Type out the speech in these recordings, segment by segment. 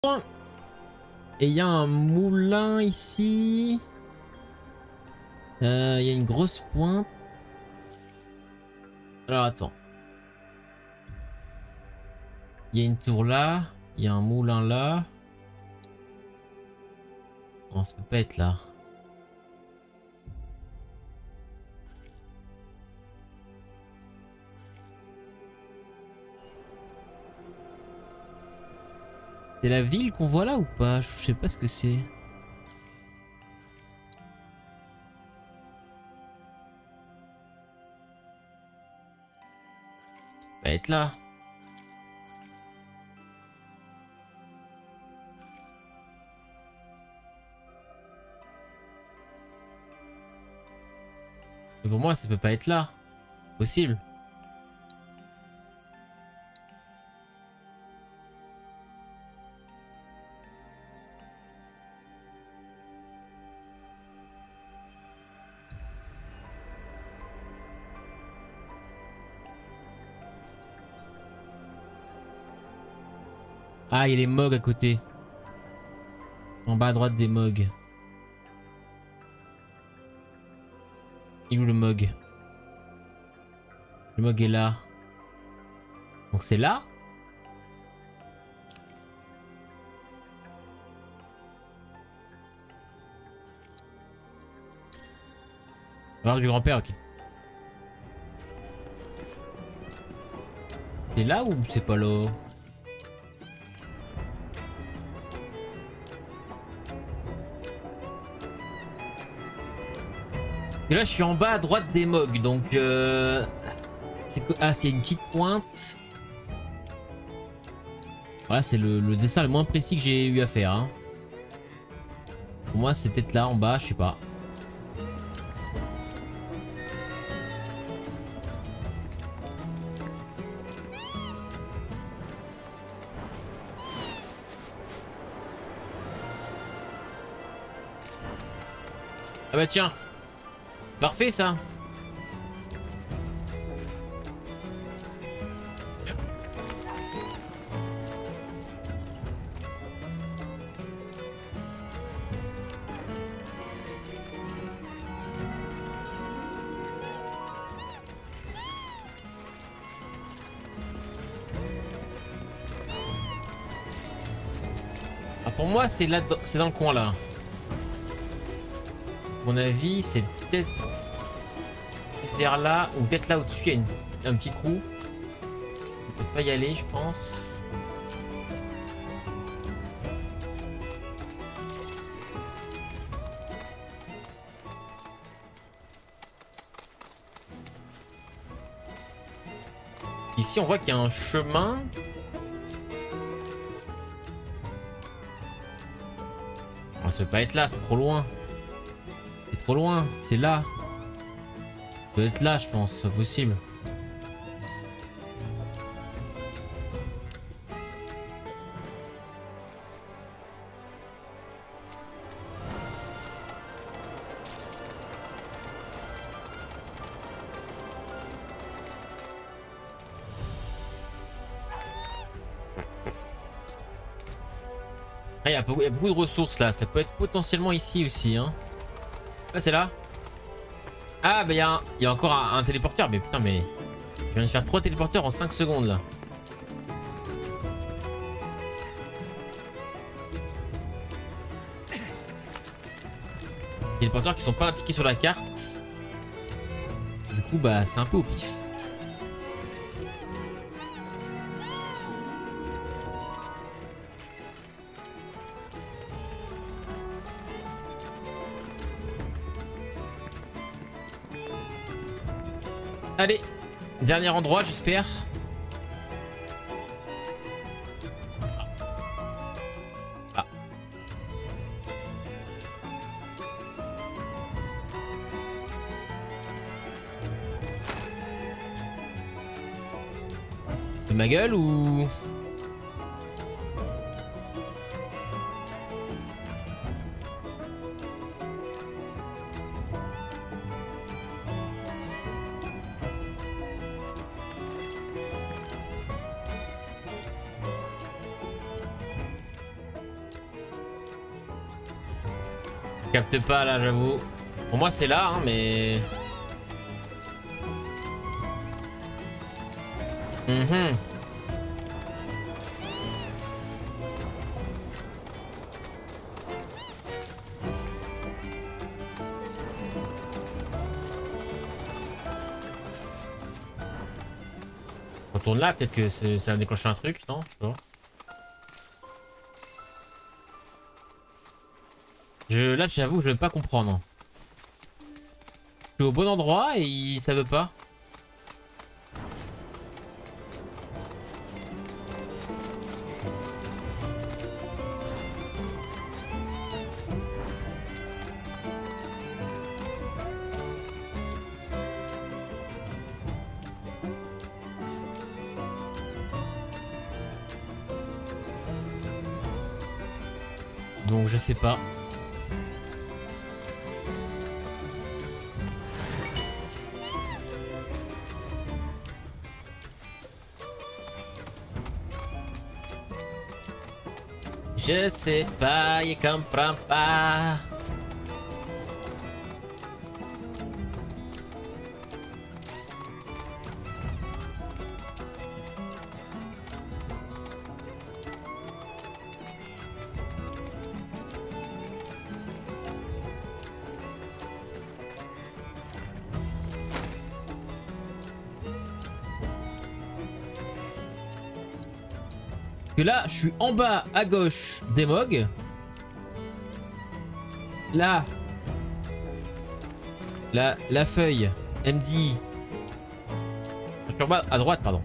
Et il y a un moulin ici. Il y a une grosse pointe. Alors attends. Il y a une tour là. Il y a un moulin là. Non, ça peut pas être là. C'est la ville qu'on voit là ou pas? Je sais pas ce que c'est. Ça peut pas être là. Mais pour moi, ça peut pas être là. Possible. Ah, il y a les Mogs à côté. En bas à droite des Mogs. Il est où le Mog? Le Mog est là. Donc c'est là? Alors du grand-père, ok. C'est là ou c'est pas là? Et là je suis en bas à droite des Mogs, donc ah, c'est une petite pointe. Voilà, c'est le dessin le moins précis que j'ai eu à faire. Hein. Pour moi c'est peut-être là en bas, je sais pas. Ah bah tiens, parfait ça. Ah, pour moi c'est là, c'est dans le coin là. À mon avis c'est peut-être vers là ou peut-être là au-dessus il y a un petit trou. On peut pas y aller je pense. Ici on voit qu'il y a un chemin. Oh, ça peut pas être là, c'est trop loin. C'est trop loin, c'est là. Ça doit être là je pense, c'est pas possible. Ah, il y a beaucoup de ressources là, ça peut être potentiellement ici aussi. Hein. Ah, c'est là. Ah, bah il y a encore un téléporteur, mais putain, mais je viens de faire 3 téléporteurs en 5 secondes là. Téléporteurs qui sont pas indiqués sur la carte. Du coup, bah c'est un peu au pif. Allez, dernier endroit, j'espère. Ah. De ma gueule ou... Je capte pas là, j'avoue. Pour moi c'est là, hein, mais... Mhm. On tourne là, peut-être que ça va déclencher un truc, non? Je sais pas. Là, j'avoue, je vais pas comprendre. Je suis au bon endroit et ça veut pas. Donc je sais pas. Je sais pas, il comprend pas. Que là, je suis en bas à gauche des Mogs. Là, la feuille MD. Je suis en bas à droite, pardon.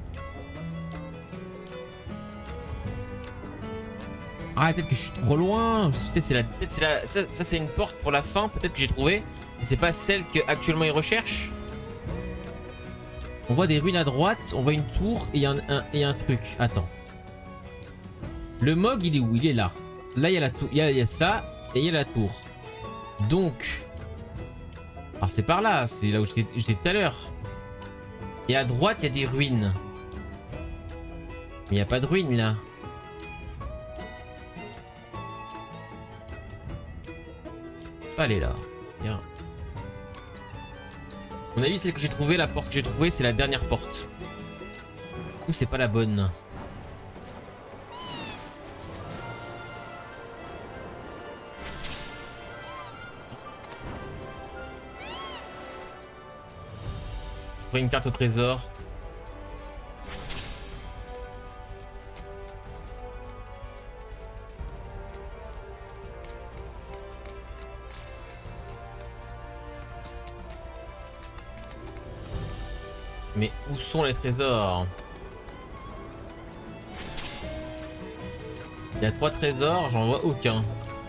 Ah, peut-être que je suis trop loin. Peut-être c'est la, ça c'est une porte pour la fin, peut-être que j'ai trouvé. Mais c'est pas celle que actuellement ils recherchent. On voit des ruines à droite, on voit une tour et il y a un truc. Attends. Le Mog, il est où? Il est là. Là, il y a la tour, il y a ça et il y a la tour. Donc, alors c'est par là, c'est là où j'étais tout à l'heure. Et à droite, il y a des ruines. Mais il n'y a pas de ruines là. Pas aller là. Bien. À mon avis, celle que j'ai trouvée, la porte que j'ai trouvée, c'est la dernière porte. Du coup, c'est pas la bonne. Une carte au trésor. Mais où sont les trésors? Il y a 3 trésors, j'en vois aucun.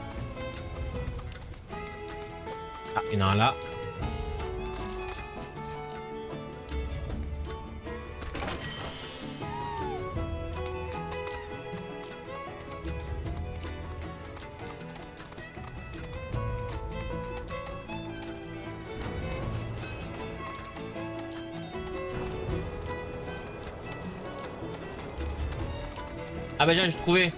Ah, il y en a un là. Ah bah j'ai trouvé.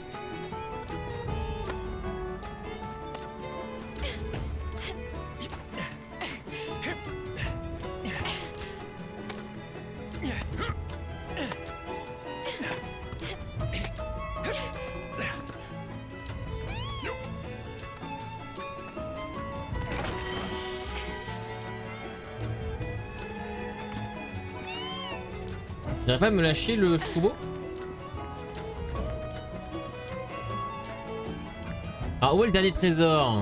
J'arrive pas à me lâcher le chocobo? Ah, où est le dernier trésor?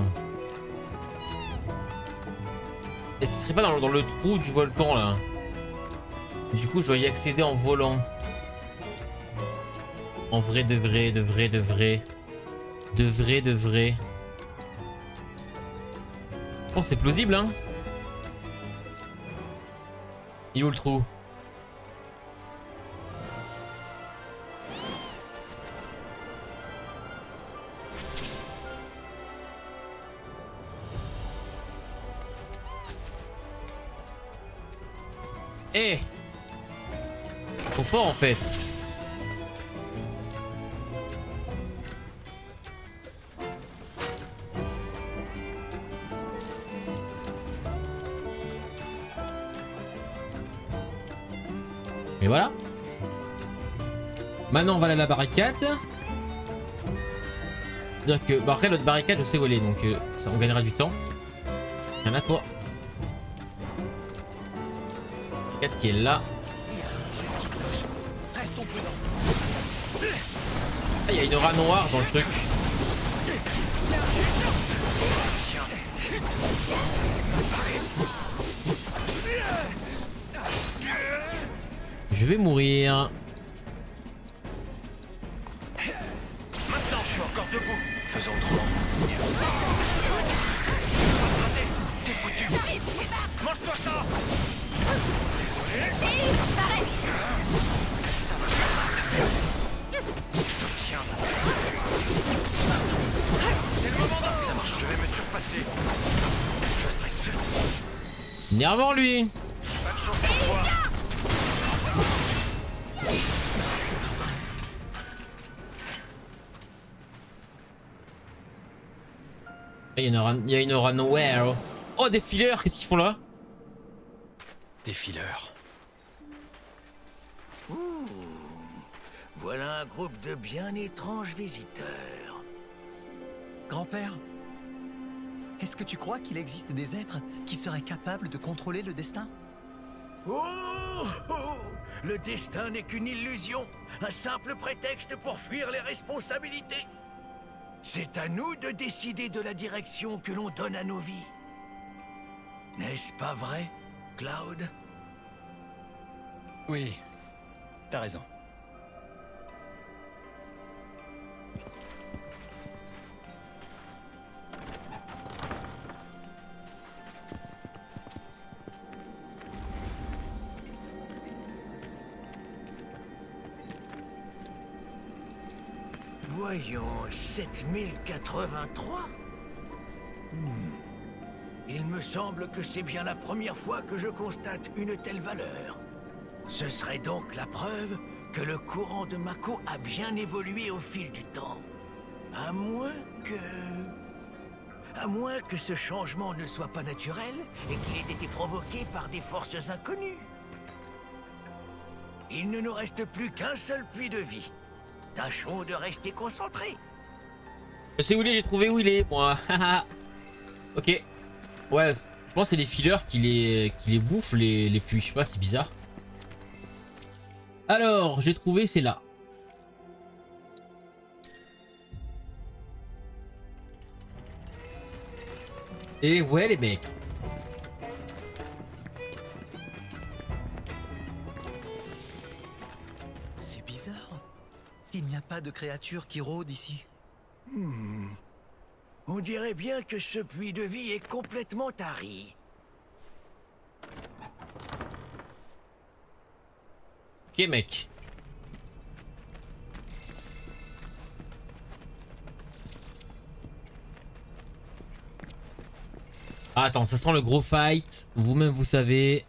Et ce serait pas dans le trou du volcan là? Du coup, je dois y accéder en volant. En vrai de vrai, de vrai, de vrai. De vrai, de vrai. Oh, c'est plausible, hein? Il est où le trou? Eh! Trop fort en fait. Et voilà. Maintenant on va aller à la barricade. C'est-à-dire que... Bon, après l'autre barricade je sais où elle est, donc ça, on gagnera du temps. Il y en a pas. Barricade qui est là. Ah, il y a une aura noire dans le truc. Je vais mourir. Maintenant, je suis encore debout. Faisons autrement. T'es foutu. Mange-toi ça. Désolé. Ça va faire mal. Je te tiens. C'est le moment d'en... Ça marche. Je vais me surpasser. Je serai sûr. Nervant lui. Pas de chance pour toi. Il y a une aura nowhere. Oh, des fillers, qu'est-ce qu'ils font là? Des fileurs. Voilà un groupe de bien étranges visiteurs. Grand-père, est-ce que tu crois qu'il existe des êtres qui seraient capables de contrôler le destin? Oh, oh, le destin n'est qu'une illusion, un simple prétexte pour fuir les responsabilités. C'est à nous de décider de la direction que l'on donne à nos vies. N'est-ce pas vrai, Cloud? Oui, t'as raison. Voyons, 7083. Il me semble que c'est bien la première fois que je constate une telle valeur. Ce serait donc la preuve que le courant de Mako a bien évolué au fil du temps. À moins que ce changement ne soit pas naturel et qu'il ait été provoqué par des forces inconnues. Il ne nous reste plus qu'un seul puits de vie. Tâchons de rester concentrés. Je sais où il est, j'ai trouvé où il est, moi. Ok. Ouais, je pense que c'est les fillers qui les bouffent, les puits. Je sais pas, c'est bizarre. Alors, j'ai trouvé, c'est là. Et ouais, les mecs. C'est bizarre. Il n'y a pas de créatures qui rôdent ici. On dirait bien que ce puits de vie est complètement tari. Ok, mec. Ah, attends, ça sent le gros fight. Vous-même, vous savez.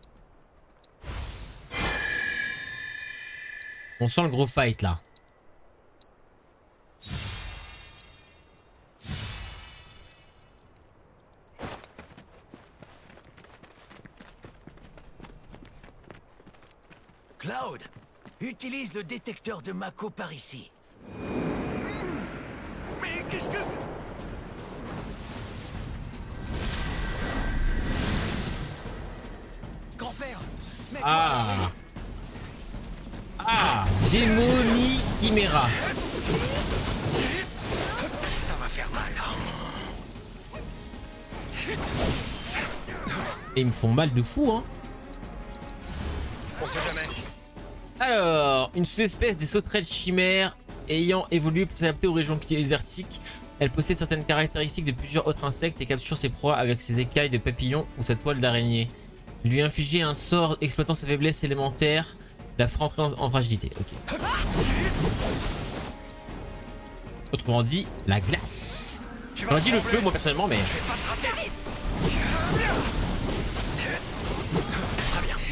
On sent le gros fight, là. Cloud, utilise le détecteur de Mako par ici. Mais qu'est-ce que... Grand-père, mec, Ah. Ah, Démonie Chimera. Ça va faire mal. Et ils me font mal de fou, hein. On sait jamais. Alors, une sous-espèce des sauterelles chimères ayant évolué pour s'adapter aux régions désertiques. Elle possède certaines caractéristiques de plusieurs autres insectes et capture ses proies avec ses écailles de papillon ou sa toile d'araignée. Lui infliger un sort exploitant sa faiblesse élémentaire la fera entrer en fragilité. Ok. Autrement dit, la glace. J'aurais dit le feu, moi personnellement, mais... Je vais pas te rater. Très bien.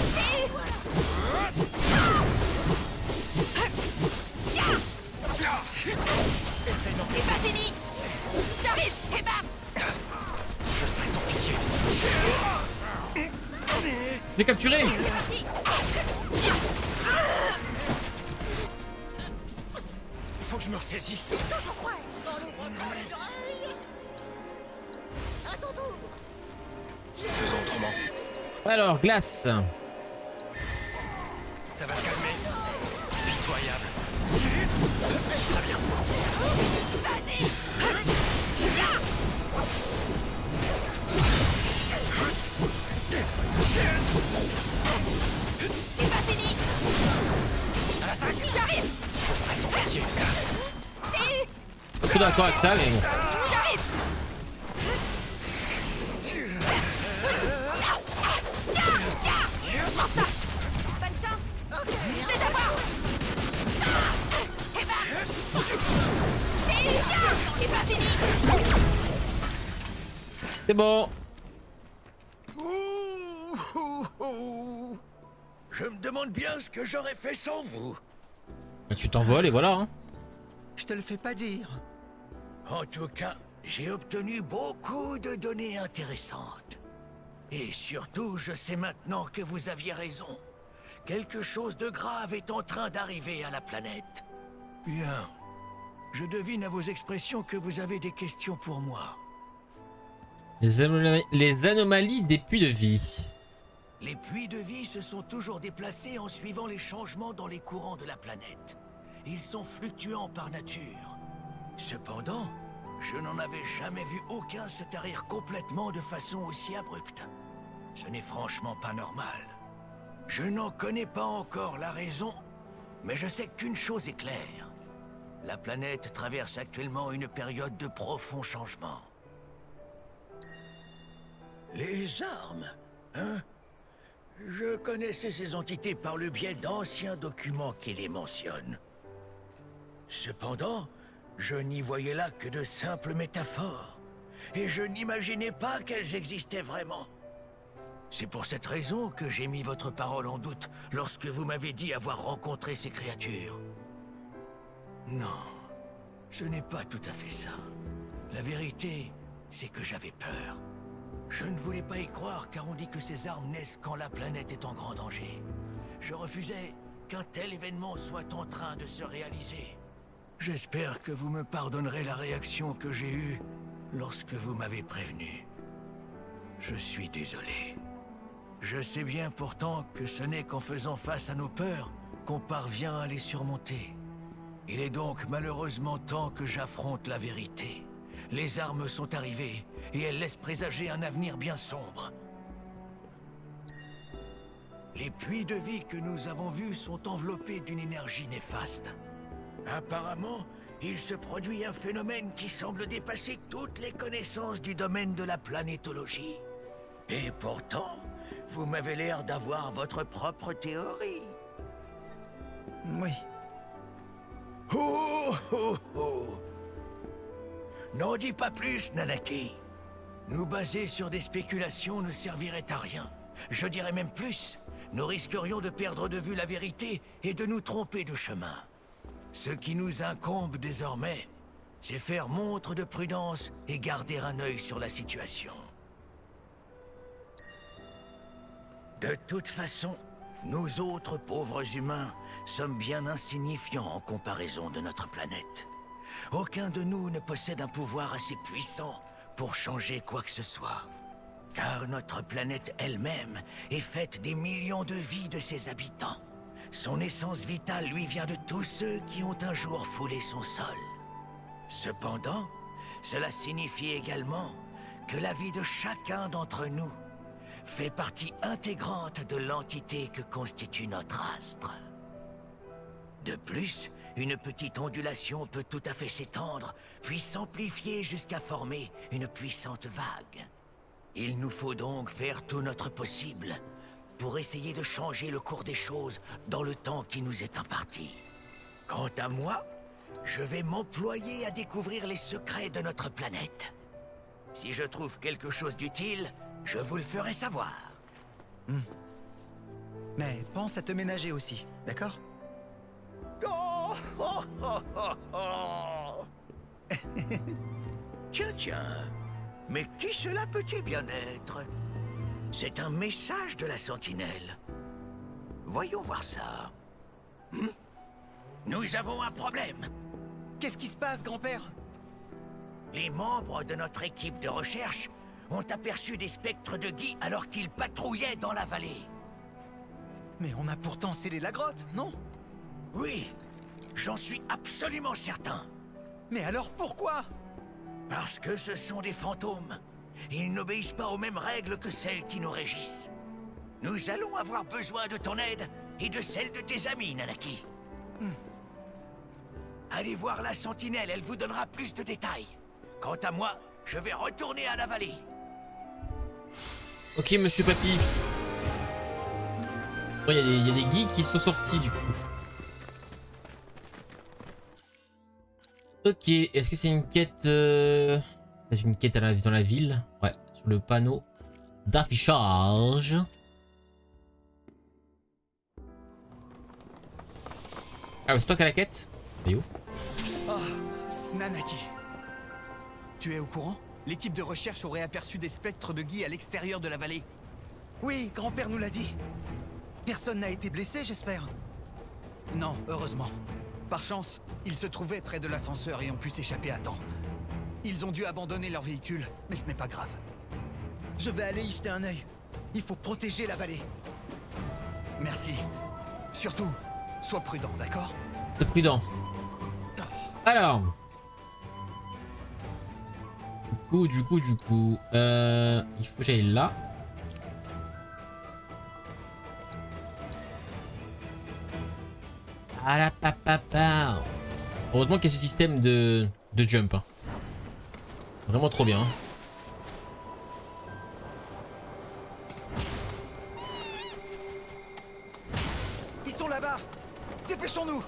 C'est pas fini. J'arrive et bam. Je serai sans pitié. l'ai capturé. Faut que je me ressaisisse. Faisons autrement. Alors, glace. Ça va te calmer. Pitoyable. Très bien. C'est pas fini. À l'attaque. J'arrive. Je serai son pitié. Je suis d'accord avec ça, mais bon. J'arrive. Prends ça. Bonne chance. Je vais t'avoir. Et ben. C'est pas fini. C'est bon. Je me demande bien ce que j'aurais fait sans vous. Bah, tu t'envoles et voilà. Hein. Je te le fais pas dire. En tout cas, j'ai obtenu beaucoup de données intéressantes. Et surtout, je sais maintenant que vous aviez raison. Quelque chose de grave est en train d'arriver à la planète. Bien. Je devine à vos expressions que vous avez des questions pour moi. Les anomalies des puits de vie. Les puits de vie se sont toujours déplacés en suivant les changements dans les courants de la planète. Ils sont fluctuants par nature. Cependant, je n'en avais jamais vu aucun se tarir complètement de façon aussi abrupte. Ce n'est franchement pas normal. Je n'en connais pas encore la raison, mais je sais qu'une chose est claire. La planète traverse actuellement une période de profonds changements. Les armes, hein? Je connaissais ces entités par le biais d'anciens documents qui les mentionnent. Cependant, je n'y voyais là que de simples métaphores, et je n'imaginais pas qu'elles existaient vraiment. C'est pour cette raison que j'ai mis votre parole en doute lorsque vous m'avez dit avoir rencontré ces créatures. Non, ce n'est pas tout à fait ça. La vérité, c'est que j'avais peur. Je ne voulais pas y croire car on dit que ces armes naissent quand la planète est en grand danger. Je refusais qu'un tel événement soit en train de se réaliser. J'espère que vous me pardonnerez la réaction que j'ai eue lorsque vous m'avez prévenu. Je suis désolé. Je sais bien pourtant que ce n'est qu'en faisant face à nos peurs qu'on parvient à les surmonter. Il est donc malheureusement temps que j'affronte la vérité. Les armes sont arrivées, et elles laissent présager un avenir bien sombre. Les puits de vie que nous avons vus sont enveloppés d'une énergie néfaste. Apparemment, il se produit un phénomène qui semble dépasser toutes les connaissances du domaine de la planétologie. Et pourtant, vous m'avez l'air d'avoir votre propre théorie. Oui. Oh, oh, oh. N'en dis pas plus, Nanaki. Nous baser sur des spéculations ne servirait à rien. Je dirais même plus. Nous risquerions de perdre de vue la vérité et de nous tromper de chemin. Ce qui nous incombe désormais, c'est faire montre de prudence et garder un œil sur la situation. De toute façon, nous autres pauvres humains sommes bien insignifiants en comparaison de notre planète. Aucun de nous ne possède un pouvoir assez puissant pour changer quoi que ce soit. Car notre planète elle-même est faite des millions de vies de ses habitants. Son essence vitale lui vient de tous ceux qui ont un jour foulé son sol. Cependant, cela signifie également que la vie de chacun d'entre nous fait partie intégrante de l'entité que constitue notre astre. De plus, une petite ondulation peut tout à fait s'étendre, puis s'amplifier jusqu'à former une puissante vague. Il nous faut donc faire tout notre possible pour essayer de changer le cours des choses dans le temps qui nous est imparti. Quant à moi, je vais m'employer à découvrir les secrets de notre planète. Si je trouve quelque chose d'utile, je vous le ferai savoir. Mais pense à te ménager aussi, d'accord? Oh, oh, oh, oh, oh. Tiens, tiens. Mais qui cela peut-il bien être? C'est un message de la sentinelle. Voyons voir ça. Nous avons un problème. Qu'est-ce qui se passe, grand-père? Les membres de notre équipe de recherche ont aperçu des spectres de Guy alors qu'ils patrouillaient dans la vallée. Mais on a pourtant scellé la grotte, non? Oui, j'en suis absolument certain. Mais alors pourquoi? Parce que ce sont des fantômes. Ils n'obéissent pas aux mêmes règles que celles qui nous régissent. Nous allons avoir besoin de ton aide et de celle de tes amis, Nanaki. Allez voir la sentinelle, elle vous donnera plus de détails. Quant à moi, je vais retourner à la vallée. Ok, monsieur Papy. Bon, il y a des guides qui sont sortis du coup. Ok, est-ce que c'est une quête c'est une quête dans la ville? Ouais, sur le panneau d'affichage. Ah, c'est toi qui as la quête? Et où? Oh, Nanaki. Tu es au courant? L'équipe de recherche aurait aperçu des spectres de Guy à l'extérieur de la vallée. Oui, grand-père nous l'a dit. Personne n'a été blessé, j'espère? Non, heureusement. Par chance, ils se trouvaient près de l'ascenseur et ont pu s'échapper à temps. Ils ont dû abandonner leur véhicule, mais ce n'est pas grave. Je vais aller y jeter un œil. Il faut protéger la vallée. Merci. Surtout, sois prudent, d'accord? C'est prudent. Alors. Du coup, il faut que j'aille là. Ah la papa. Heureusement qu'il y a ce système de jump. Hein. Vraiment trop bien. Hein. Ils sont là-bas. Dépêchons-nous.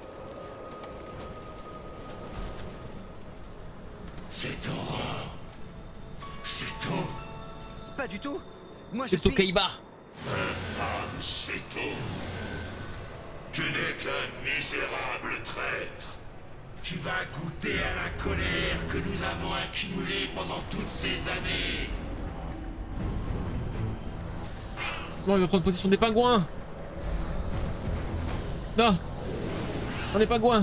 C'est Aura. C'est tout. Pas du tout. Moi je C'est suis... Tokaiba. C'est tout. Tu n'es qu'un misérable traître. Tu vas goûter à la colère que nous avons accumulée pendant toutes ces années. Non, il va prendre possession des pingouins. Non. On est pingouins.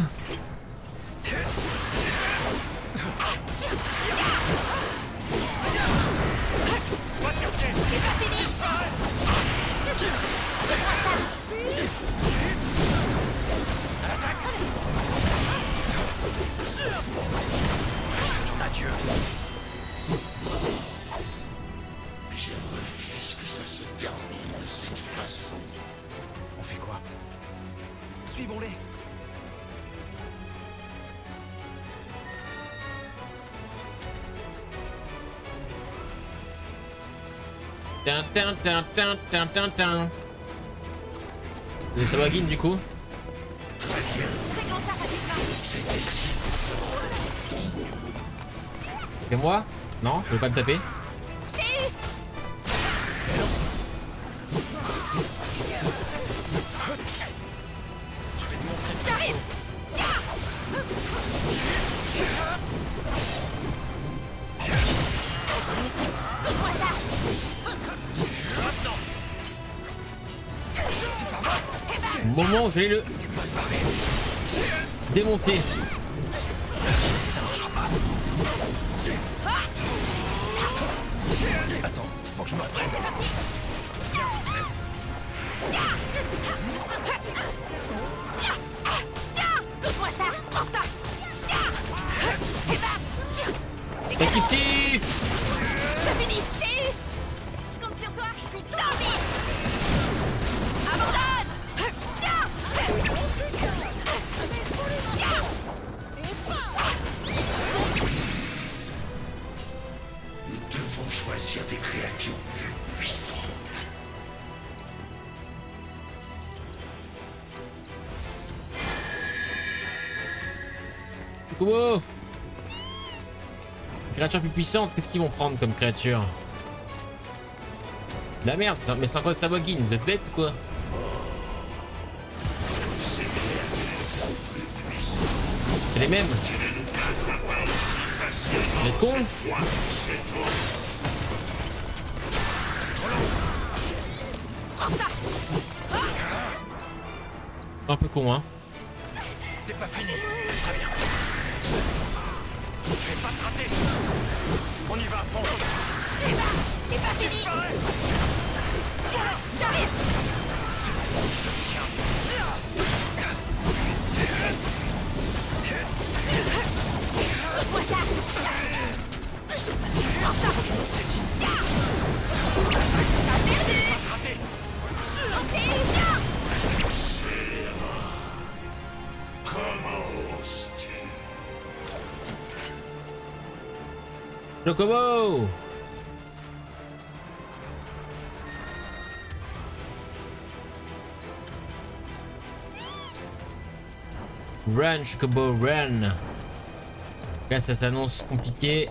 Adieu. Je refuse que ça se termine de cette façon. On fait quoi? Suivons-les. C'est les Sabagin du coup. Et moi? Non, je veux pas me taper. J'arrive. Donne-moi ça. Au moment où je vais le démonter. Ça marchera pas. Attends, faut que je me reprenne. Tiens, donne-moi ça. Prends ça. Et bam. Et kiff. C'est fini. Je compte sur toi. Je suis dormi. Abandonne. Tiens. Nous devons choisir des créatures plus puissantes. Kubo. Créature plus puissante, qu'est-ce qu'ils vont prendre comme créature? La merde, mais c'est encore de Sabagin, vous êtes bêtes ou quoi? C'est les mêmes. Vous êtes cons? Un peu con, hein. C'est pas fini. Très bien. Je vais pas te rater. On y va à fond. C'est pas fini. Voilà. J'arrive. Je te tiens. Donne-moi ça. Faut que je me saisisse. T'as perdu. Pas te rater. Viens. Comment oses-tu? Chocobo! Run, Chocobo, run! Là, ça s'annonce compliqué.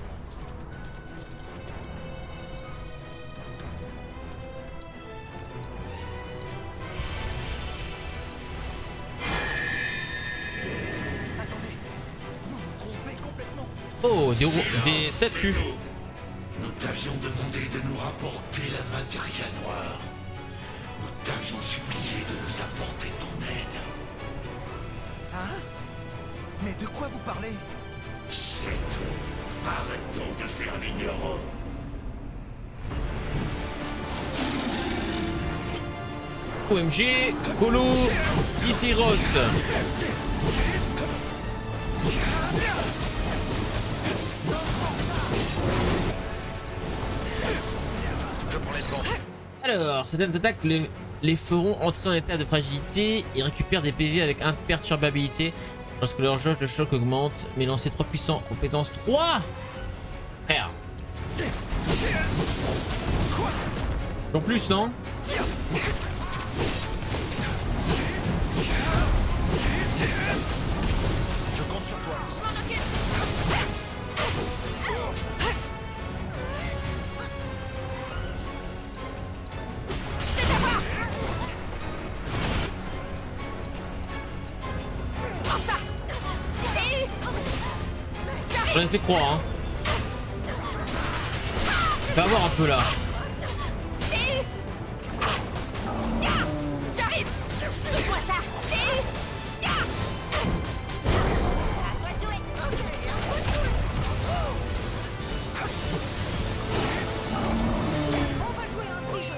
Attendez, vous vous trompez complètement. Oh, des statues. Nous t'avions demandé de nous rapporter la matière noire. Nous t'avions supplié de nous apporter ton aide. Hein? Mais de quoi vous parlez? C'est tout. Arrête donc de faire l'ignorant. OMG, Colo, DC Rose. Je prends les devants. Alors, certaines attaques les feront entrer en état de fragilité et récupèrent des PV avec imperturbabilité lorsque leur jauge de choc augmente. Mais lancer 3 puissants, compétence 3 frère. En plus, non? Je compte sur toi. Je m'en occupe. C'est à moi. Prends ça. Et... J'arrive. J'en ai fait 3, hein. Va voir un peu là. Et... J'arrive. Donne-moi ça. Et... À toi de jouer. On va jouer un petit jeu.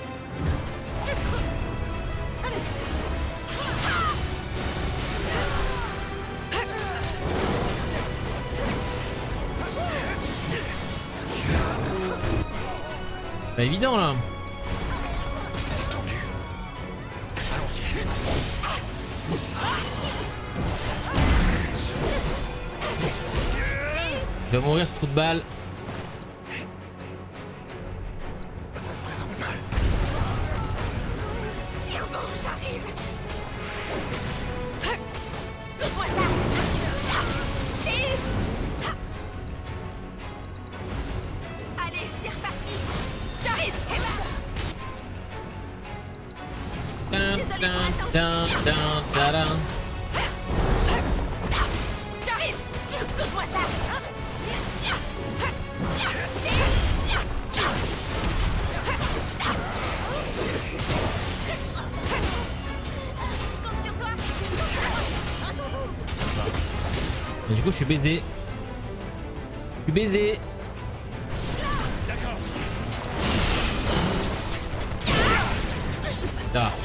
Pas évident là. C'est tendu. Allons-y. Il va mourir ce trou de balle. Ça se présente mal. Tiens bon, j'arrive. Donne-moi ça. Et... Allez, c'est reparti. J'arrive. Et ben, Dun, dun, dun, dun, dun. j'arrive. Donne-moi ça. Je compte sur toi. Et du coup, je suis baisé. Je suis baisé. Ça va.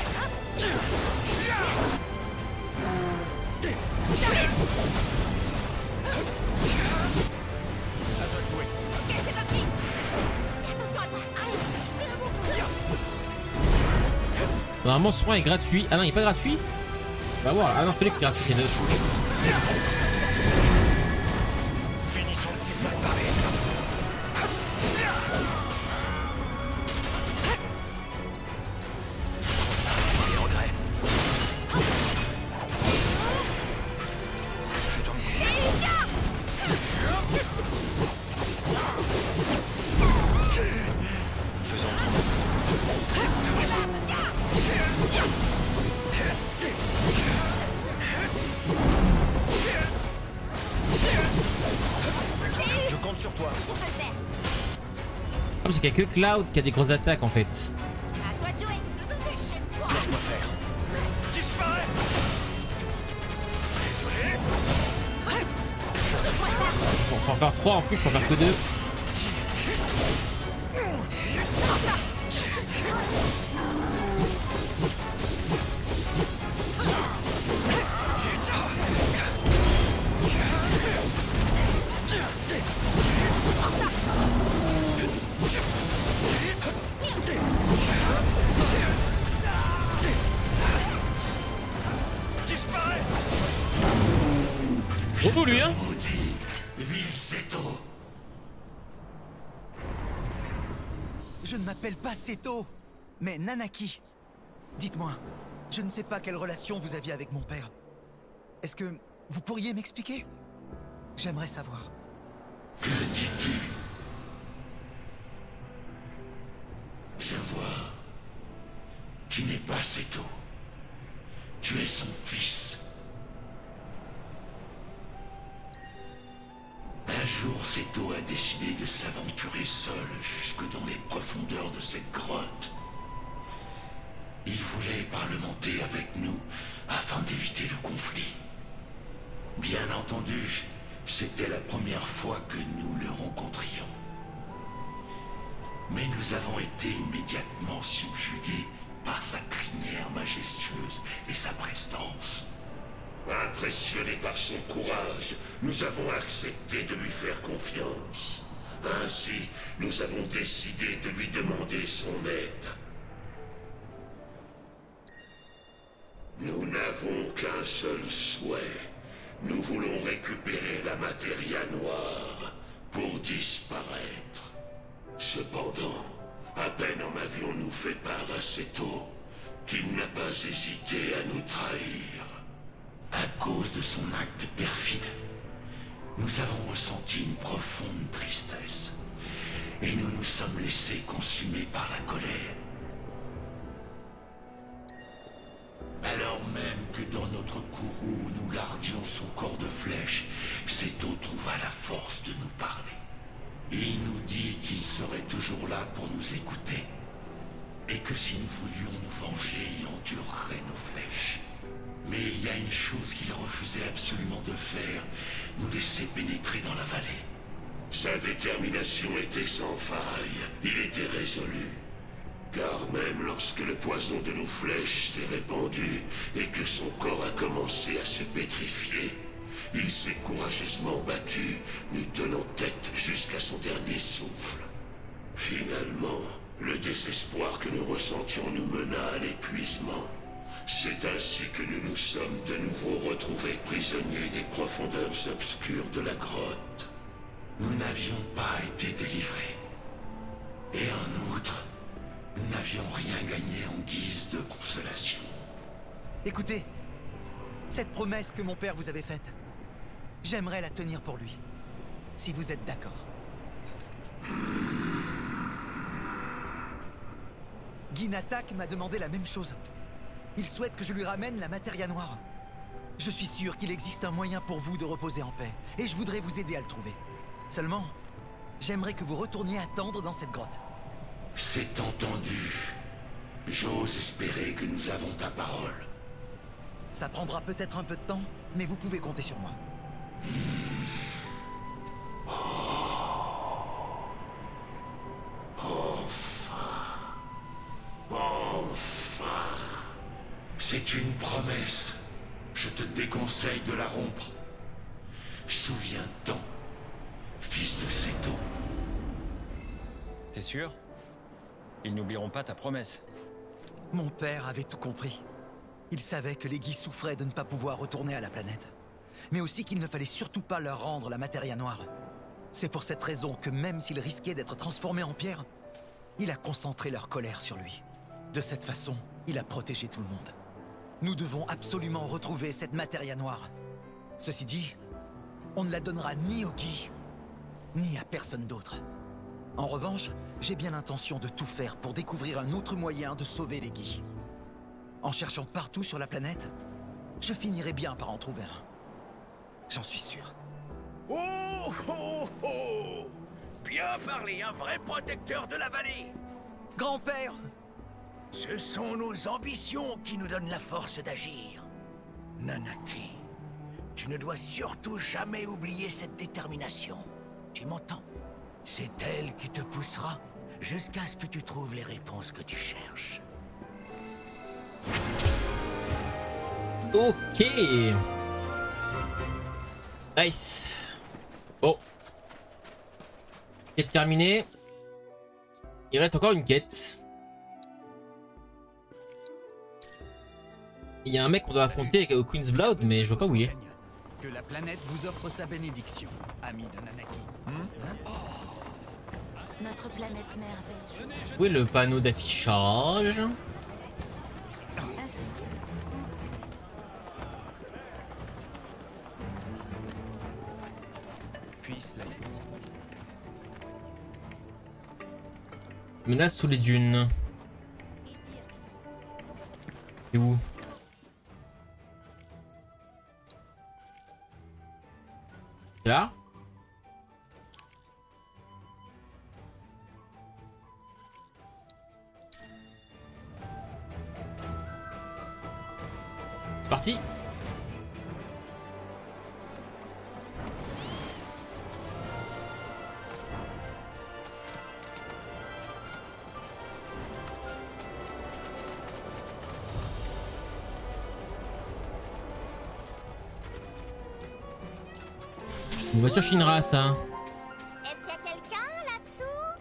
Ok, c'est parti. Attention à toi. Allez, c'est un bon coup. Normalement, ce soin est gratuit. Ah non, il est pas gratuit. On va voir. Ah non, c'est lui qui est gratuit. C'est neutre. Finissons, c'est mal barré. Les regrets. Je t'en prie. Faisons autrement. Je compte sur toi. Je peux le faire. Ah, parce qu'il y a que Cloud qui a des grosses attaques en fait. À toi de jouer. Sans faire 3 en plus, je peux en faire que 2. Gros lui hein. Je ne m'appelle pas Seto, mais Nanaki. Dites-moi, je ne sais pas quelle relation vous aviez avec mon père. Est-ce que vous pourriez m'expliquer? J'aimerais savoir. Que dis-tu? Je vois. Tu n'es pas Seto. Tu es son fils. Un jour, Seto a décidé de s'aventurer seul jusque dans les profondeurs de cette grotte. Il voulait parlementer avec nous afin d'éviter le conflit. Bien entendu, c'était la première fois que nous le rencontrions. Mais nous avons été immédiatement subjugués par sa crinière majestueuse et sa prestance. Impressionnés par son courage, nous avons accepté de lui faire confiance. Ainsi, nous avons décidé de lui demander son aide. Nous n'avons qu'un seul souhait. Nous voulons récupérer la Materia Noire pour disparaître. Cependant, à peine en avions-nous fait part à Seto qu'il n'a pas hésité à nous trahir. À cause de son acte perfide, nous avons ressenti une profonde tristesse et nous nous sommes laissés consumer par la colère. Alors même que dans notre courroux nous lardions son corps de flèche, Seto trouva la force de nous parler. Il nous dit qu'il serait toujours là pour nous écouter et que si nous voulions nous venger, il endurerait nos flèches. Mais il y a une chose qu'il refusait absolument de faire, nous laisser pénétrer dans la vallée. Sa détermination était sans faille, il était résolu. Car même lorsque le poison de nos flèches s'est répandu et que son corps a commencé à se pétrifier, il s'est courageusement battu, nous tenant tête jusqu'à son dernier souffle. Finalement, le désespoir que nous ressentions nous mena à l'épuisement. C'est ainsi que nous nous sommes de nouveau retrouvés prisonniers des profondeurs obscures de la grotte. Nous n'avions pas été délivrés. Et en outre, nous n'avions rien gagné en guise de consolation. Écoutez, cette promesse que mon père vous avait faite, j'aimerais la tenir pour lui, si vous êtes d'accord. Guinatak m'a demandé la même chose. Il souhaite que je lui ramène la Materia Noire. Je suis sûr qu'il existe un moyen pour vous de reposer en paix, et je voudrais vous aider à le trouver. Seulement, j'aimerais que vous retourniez attendre dans cette grotte. C'est entendu. J'ose espérer que nous avons ta parole. Ça prendra peut-être un peu de temps, mais vous pouvez compter sur moi. Enfin. C'est une promesse. Je te déconseille de la rompre. Souviens-t'en, fils de Seto. T'es sûr? Ils n'oublieront pas ta promesse. Mon père avait tout compris. Il savait que les Guis souffraient de ne pas pouvoir retourner à la planète. Mais aussi qu'il ne fallait surtout pas leur rendre la Materia Noire. C'est pour cette raison que même s'ils risquaient d'être transformés en pierre, il a concentré leur colère sur lui. De cette façon, il a protégé tout le monde. Nous devons absolument retrouver cette Materia Noire. Ceci dit, on ne la donnera ni aux Guis, ni à personne d'autre. En revanche, j'ai bien l'intention de tout faire pour découvrir un autre moyen de sauver les Guis. En cherchant partout sur la planète, je finirai bien par en trouver un. J'en suis sûr. Oh, oh, oh! Bien parlé, un vrai protecteur de la vallée! Grand-père! Ce sont nos ambitions qui nous donnent la force d'agir. Nanaki, tu ne dois surtout jamais oublier cette détermination. Tu m'entends? C'est elle qui te poussera jusqu'à ce que tu trouves les réponses que tu cherches. Ok. Nice. Bon. Quête terminée. Il reste encore une quête. Il y a un mec qu'on doit affronter au Queen's Blood, mais je vois pas où il est. Que la planète vous offre sa bénédiction, ami de Nanaki. Notre planète merveille. Où est le panneau d'affichage? Un souci? Puisse la Menace sous les dunes. C'est où? C'est là? C'est parti. Une voiture Shinra, ça. Est-ce qu'il y a quelqu'un là-dessous?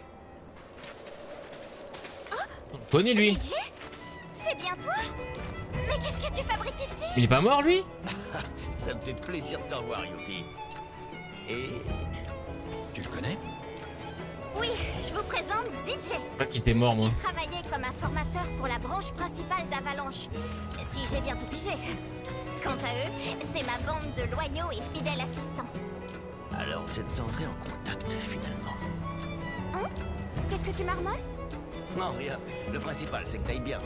On le connaît, lui. CJ? C'est bien toi? Mais qu'est-ce que tu fabriques ici? Il est pas mort, lui? Ça me fait plaisir de t'en voir, Yuffie. Et... Tu le connais? Oui, je vous présente ZJ. Je crois qu'il était mort, moi. Il travaillait comme un formateur pour la branche principale d'Avalanche. Si j'ai bien tout pigé. Quant à eux, c'est ma bande de loyaux et fidèles assistants. alors vous êtes entrés en contact, finalement. Hein? Qu'est-ce que tu marmonnes? Non, rien. Le principal, c'est que t'ailles bien.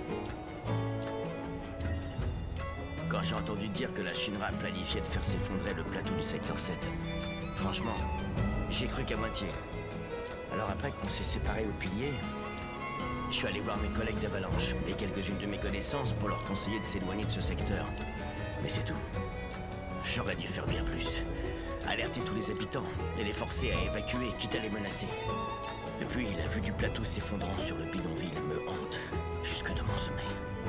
Quand j'ai entendu dire que la Shinra planifiait de faire s'effondrer le plateau du secteur 7, franchement, j'y ai cru qu'à moitié. Alors après qu'on s'est séparés au pilier, je suis allé voir mes collègues d'Avalanche et quelques-unes de mes connaissances pour leur conseiller de s'éloigner de ce secteur. Mais c'est tout. J'aurais dû faire bien plus. Alerter tous les habitants et les forcer à évacuer, quitte à les menacer. Depuis, la vue du plateau s'effondrant sur le bidonville me hante, jusque dans mon sommeil.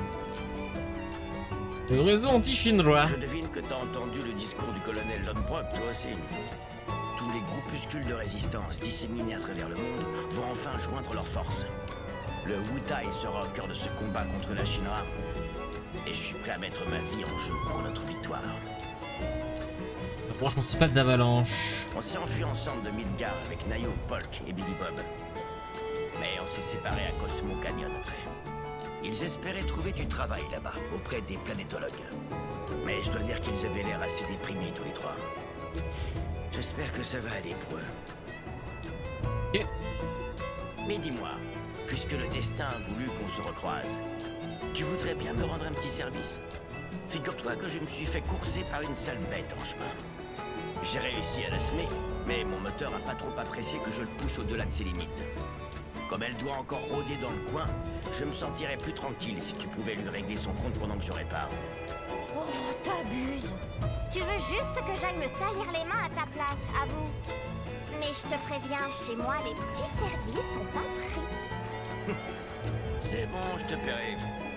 Le réseau anti-Shinra. Je devine que t'as entendu le discours du colonel Lodbrok, toi aussi. Tous les groupuscules de résistance disséminés à travers le monde vont enfin joindre leurs forces. Le Wutai sera au cœur de ce combat contre la Shinra. Et je suis prêt à mettre ma vie en jeu pour notre victoire. La branche principale d'Avalanche. On s'est enfui ensemble de Midgar avec Nayo, Polk et Billy Bob. Mais on s'est séparés à Cosmo Canyon après. Ils espéraient trouver du travail là-bas, auprès des planétologues. Mais je dois dire qu'ils avaient l'air assez déprimés tous les trois. J'espère que ça va aller pour eux. Ok. Mais dis-moi, puisque le destin a voulu qu'on se recroise, tu voudrais bien me rendre un petit service? Figure-toi que je me suis fait courser par une sale bête en chemin. J'ai réussi à la semer, mais mon moteur n'a pas trop apprécié que je le pousse au-delà de ses limites. Comme elle doit encore rôder dans le coin, je me sentirais plus tranquille si tu pouvais lui régler son compte pendant que je répare. Oh, t'abuses. Tu veux juste que j'aille me salir les mains à ta place, avoue. Mais je te préviens, chez moi, les petits services ont un prix. C'est bon, je te paierai.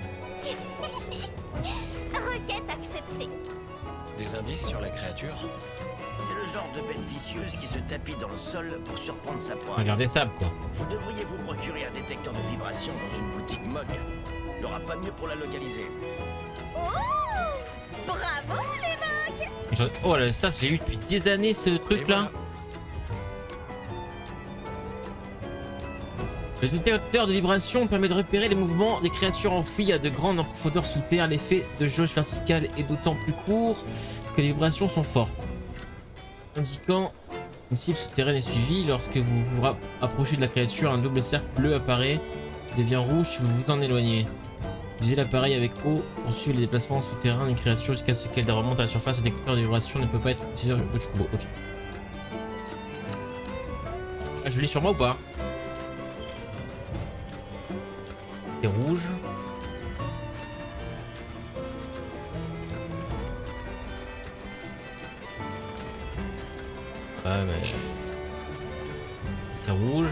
Requête acceptée. Des indices sur la créature? C'est le genre de bête vicieuse qui se tapit dans le sol pour surprendre sa proie. Regardez ça, quoi. Vous devriez vous procurer un détecteur de vibration dans une boutique Mog. Il n'y aura pas mieux pour la localiser. Oh! Bravo, les bugs! Oh là, ça, j'ai eu depuis des années ce truc-là. Le détecteur de vibration permet de repérer les mouvements des créatures enfouies à de grandes profondeurs sous terre. L'effet de jauge verticale est d'autant plus court que les vibrations sont fortes. Indiquant une cible souterraine est suivie. Lorsque vous vous approchez de la créature, un double cercle bleu apparaît, devient rouge si vous vous en éloignez. Visez l'appareil avec O pour suivre les déplacements souterrains d'une créature jusqu'à ce qu'elle remonte à la surface. Le détecteur de vibration ne peut pas être utilisé au Chocobo. Ok. Ah, je l'ai sur moi ou pas? C'est rouge. Ouais, mais... C'est rouge.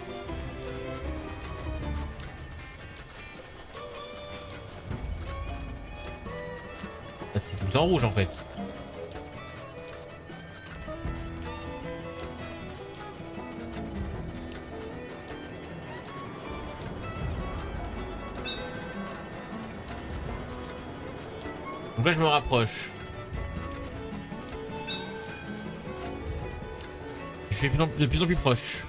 Ah, c'est tout le temps rouge en fait. Donc là je me rapproche. Je suis de plus en plus proche.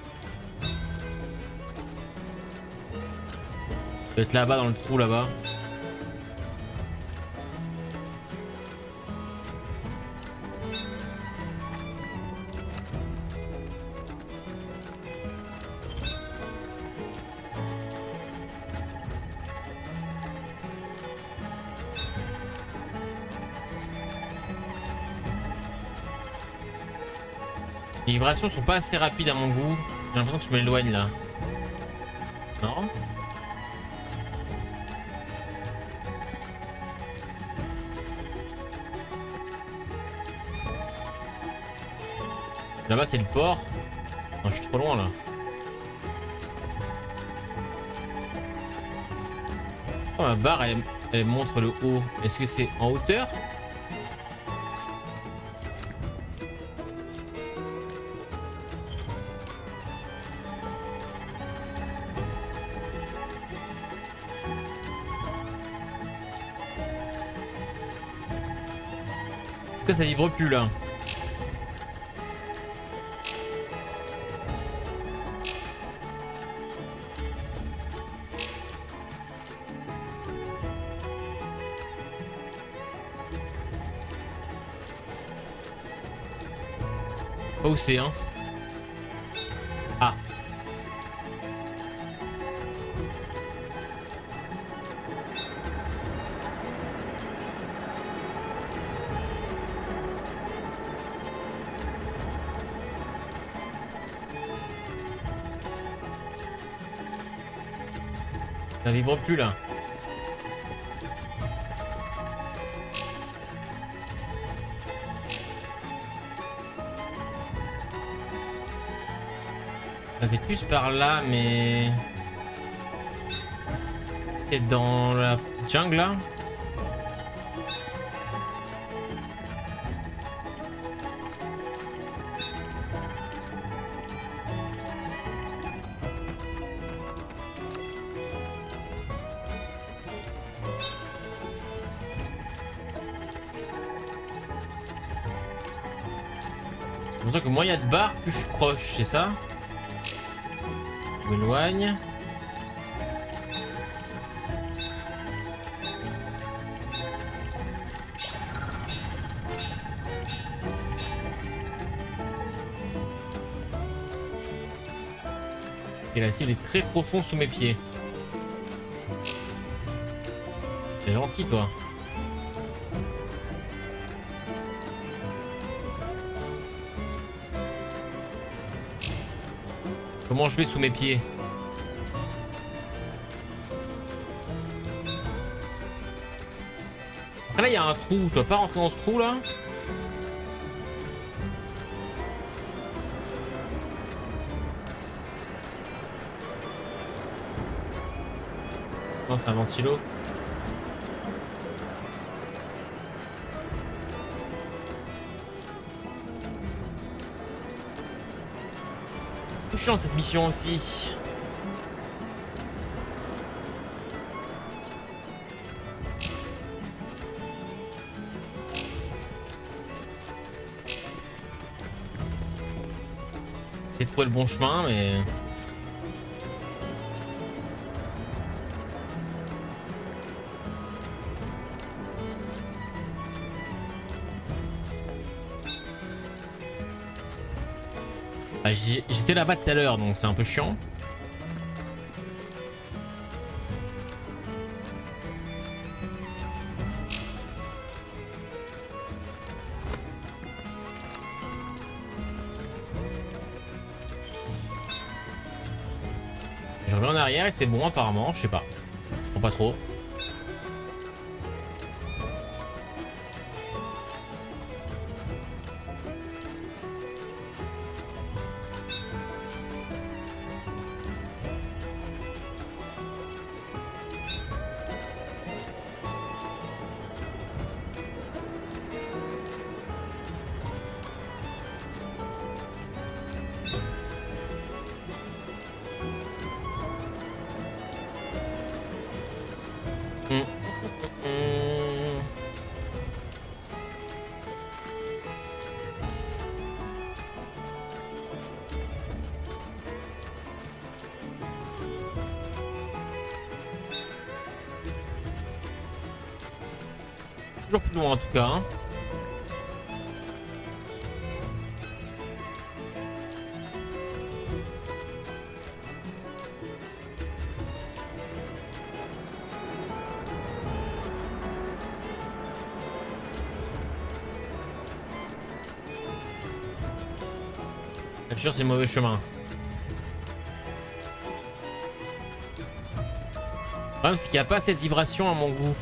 Peut-être là-bas dans le trou là-bas. Les vibrations sont pas assez rapides à mon goût. J'ai l'impression que je m'éloigne là. Non? Là-bas c'est le port. Non, je suis trop loin là. Oh, ma barre elle montre le haut. Est-ce que c'est en hauteur? Pourquoi ça vibre plus là? Pas où c'est, hein? Ah. Ça vibre plus là. C'est plus par là, mais... C'est dans la petite jungle là. C'est pour ça que moins il y a de barres, plus je suis proche, c'est ça? Je m'éloigne. Et la cible est très profond sous mes pieds. C'est gentil toi. Comment je vais sous mes pieds? Après là il y a un trou, je dois pas rentrer dans ce trou là. Non c'est un ventilo. C'est chiant cette mission aussi. J'ai trouvé le bon chemin mais... Ah, j'étais là-bas tout à l'heure donc c'est un peu chiant. Je reviens en arrière et c'est bon apparemment, je sais pas. Non, pas trop. Toujours plus loin en tout cas. Hein. Je suis sûr c'est le mauvais chemin. Le problème c'est qu'il n'y a pas cette vibration à mon goût.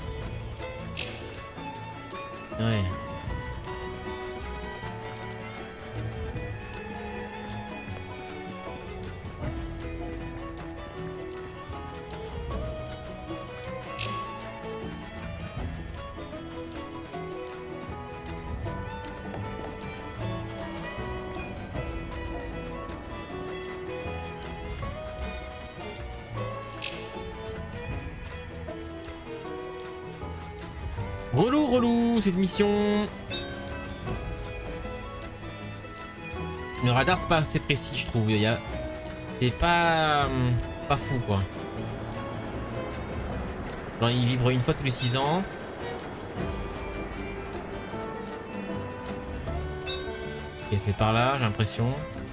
Ouais. Relou cette mission. Le radar c'est pas assez précis je trouve. C'est pas fou quoi. Genre il vibre une fois tous les 6 ans. Et c'est par là j'ai l'impression.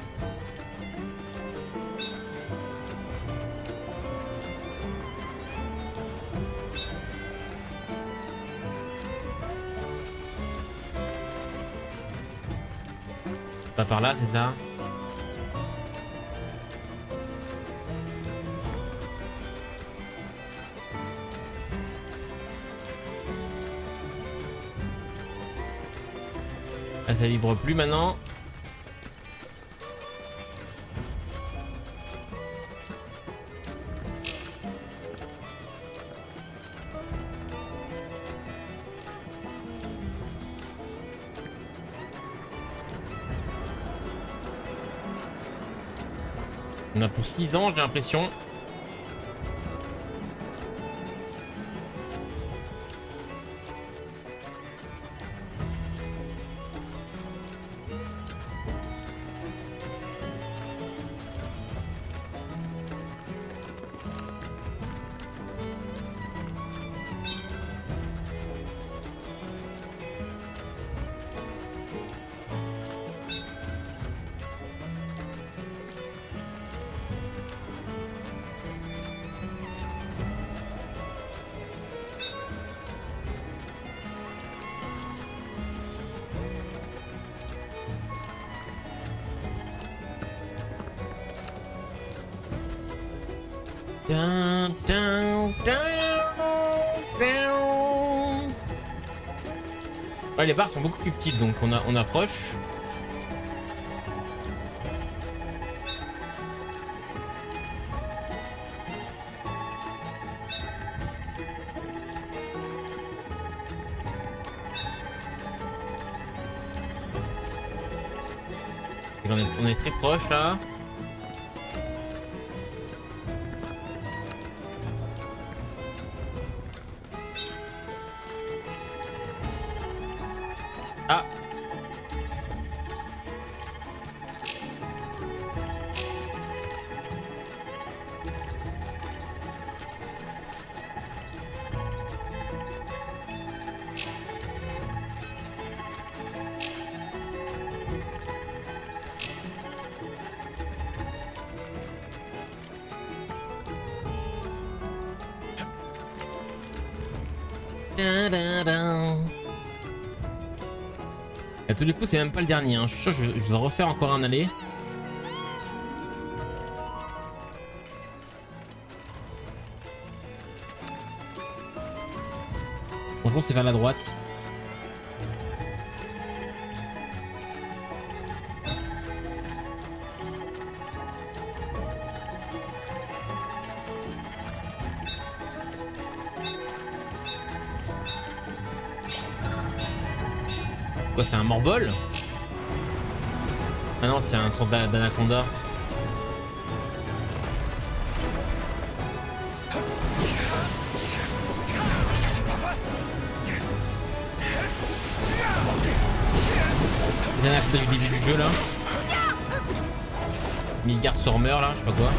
Pas par là, c'est ça? Ah, ça vibre plus maintenant. On a pour 6 ans, j'ai l'impression. Down, down, down, down. Ouais, les barres sont beaucoup plus petites, donc on approche. Et on est très proche là. Ah. Da, da, da. À tous les coups, c'est même pas le dernier. Hein. Je suis sûr que je vais refaire encore un aller. Bonjour, c'est vers la droite. Quoi, c'est un morbol? Ah non, c'est un sorte d'anaconda. C'est un accès du début du jeu là. Midgard Stormer là, je sais pas quoi.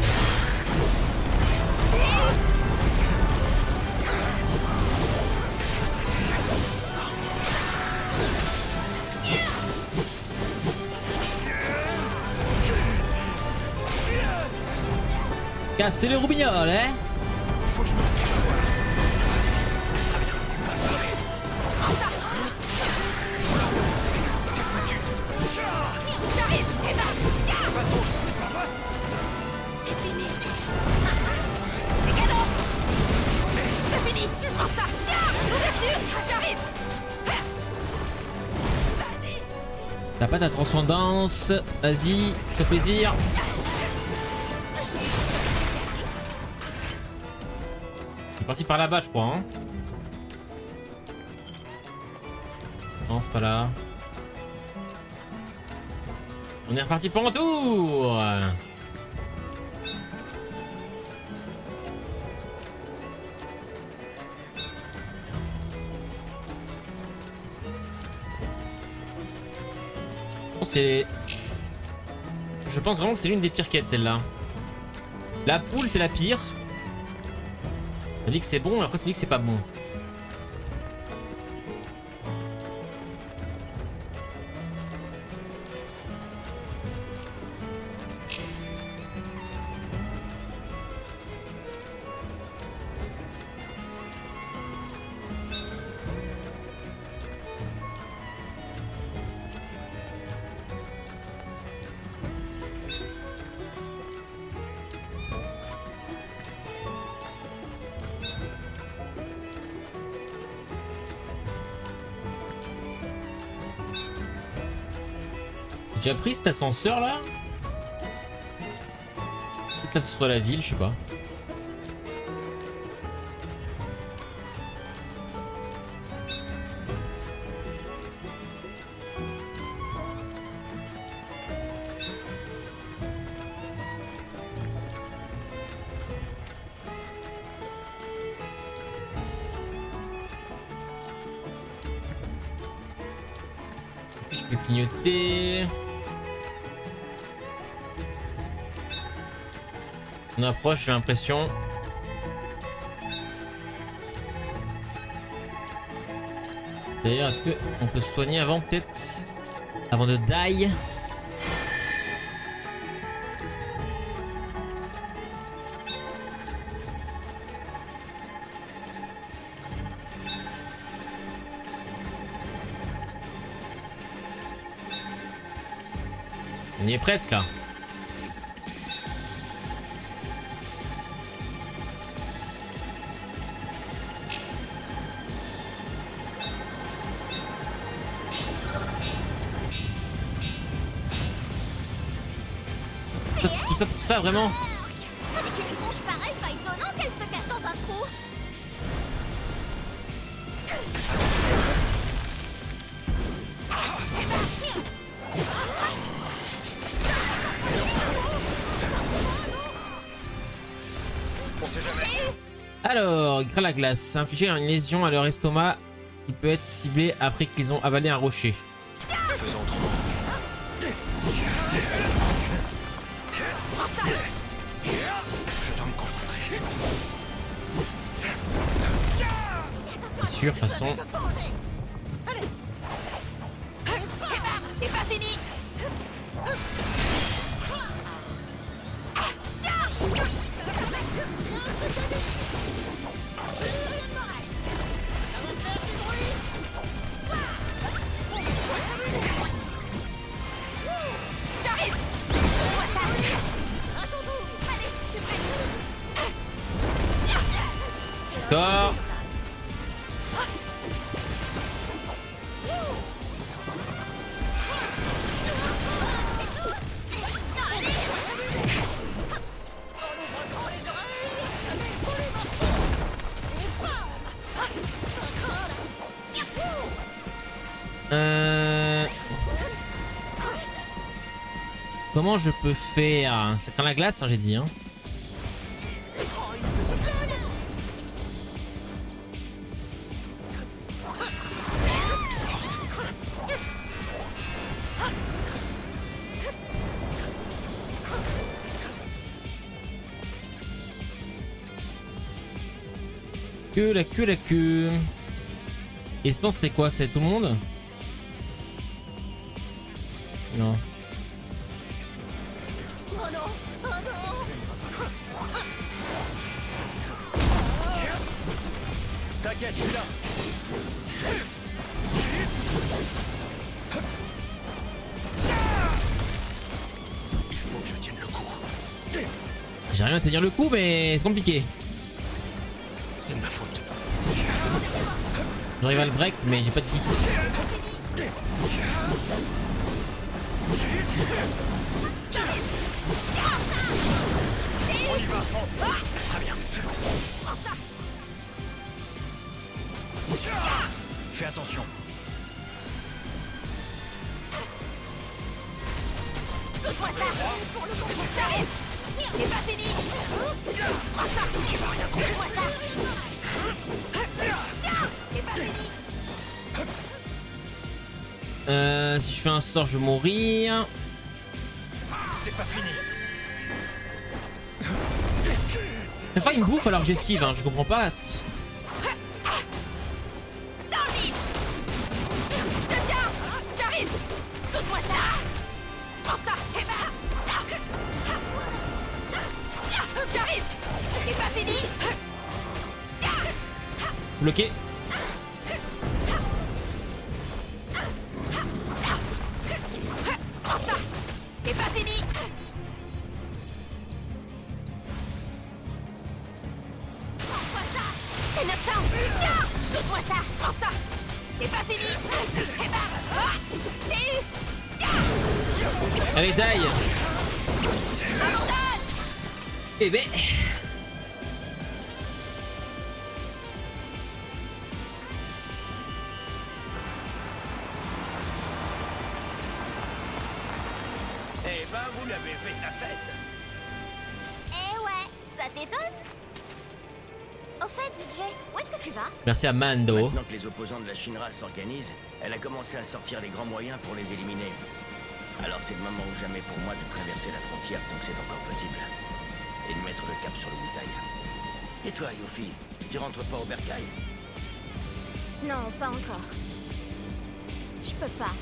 Casser le roubignoles, hein. Faut que je me serre. Ça va aller vite. Très bien, c'est mal volé. T'es foutu. J'arrive, Eva. De toute façon, c'est pas vrai. C'est fini. Décadence. C'est fini. Prends ça. Ouverture. J'arrive. Vas-y. T'as pas ta transcendance. Vas-y, fais plaisir. C'est parti par là-bas, je crois. Hein. Non, c'est pas là. On est reparti pour un tour. C'est... Je pense vraiment que c'est l'une des pires quêtes, celle-là. La poule, c'est la pire. Ça dit que c'est bon, après ça dit que c'est pas bon. J'ai déjà pris cet ascenseur là. Peut-être l'ascenseur de la ville, je sais pas. Est-ce que je peux clignoter? On approche, j'ai l'impression. D'ailleurs, est-ce qu'on peut se soigner avant, peut-être? Avant de die? On y est presque là. Tout ça pour ça, vraiment? Avec une tronche pareille, pas étonnant qu'elle se cache dans un trou. On sait jamais. Alors, grâce à la glace, infliger une lésion à leur estomac qui peut être ciblée après qu'ils ont avalé un rocher. Faisons autrement. Je dois me concentrer. C'est sûr, de toute façon. C'est pas fini. J'arrive. Allez, je suis prête. D'accord. Comment je peux faire? C'est quand la glace, hein, j'ai dit. Hein. La queue. Essence, c'est quoi? C'est tout le monde? Non. Oh non, T'inquiète, je suis là. Il faut que je tienne le coup. J'arrive à tenir le coup, mais c'est compliqué. C'est de ma faute. J'arrive à le break, mais j'ai pas de kiss. On y va à fond. Très bien. Fais attention. Écoute-moi ça. Pour le coup, ça arrive. C'est pas fini. Prends ça. Tu vas rien comprendre. Écoute-moi ça. C'est pas fini. Si je fais un sort, je vais mourir. C'est pas fini. Enfin, il me bouffe alors que j'esquive, hein. Je comprends pas. Dans le vide. Je te tiens. J'arrive. Écoute-moi ça. Prends ça. Et ben. J'arrive. C'est pas fini. Bloqué. Prends ça. C'est pas fini. Prends-moi ça. C'est notre chance. Tiens. Écoute-moi ça. Prends ça. C'est pas fini. Et ben. Allez, die. Abandonne. Eh ben. Eh ben, vous l'avez fait sa fête. Eh ouais, ça t'étonne? Au fait, DJ, où est-ce que tu vas? Merci à Mando. Maintenant que les opposants de la Shinra s'organisent, elle a commencé à sortir les grands moyens pour les éliminer. Alors c'est le moment ou jamais pour moi de traverser la frontière tant que c'est encore possible. Et de mettre le cap sur le Wutai. Et toi, Yuffie, tu rentres pas au bercail? Non, pas encore. Je peux pas.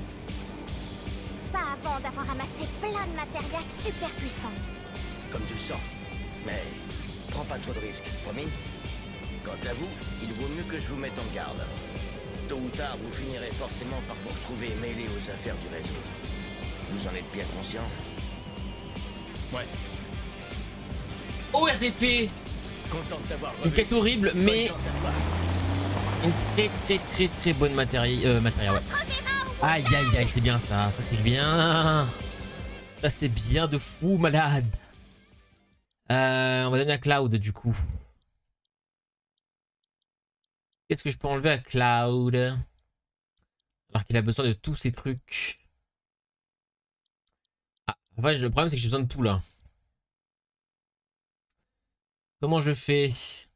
Pas avant d'avoir amassé plein de matérias super puissantes. Comme tu le sens. Mais prends pas trop de risques, promis? Quant à vous, il vaut mieux que je vous mette en garde. Tôt ou tard, vous finirez forcément par vous retrouver mêlés aux affaires du réseau. Vous en êtes bien conscient? Ouais. Oh, RDP. Content de t'avoir Une revu. quête horrible, mais Bonne chance à toi. une très bonne matériel. Ouais. On se reverra au Aïe aïe aïe, c'est bien ça. Ça c'est bien. Ça c'est bien de fou malade. On va donner à Cloud du coup. Qu'est-ce que je peux enlever à Cloud? Alors qu'il a besoin de tous ces trucs. Ah, en fait, le problème c'est que j'ai besoin de tout là. Comment je fais?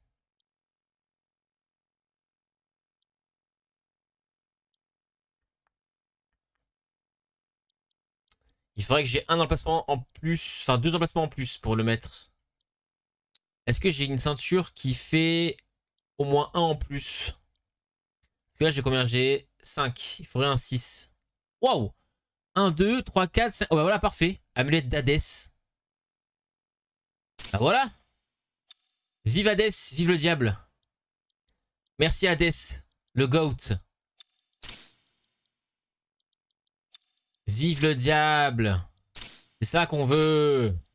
Il faudrait que j'ai un emplacement en plus, enfin 2 emplacements en plus pour le mettre. Est-ce que j'ai une ceinture qui fait au moins 1 en plus? Parce que là j'ai combien? J'ai 5. Il faudrait un 6. Waouh! 1, 2, 3, 4, 5. Oh bah voilà, parfait. Amulette d'Hadès. Bah voilà. Vive Hadès, vive le diable. Merci Hadès, le GOAT. Vive le diable. C'est ça qu'on veut.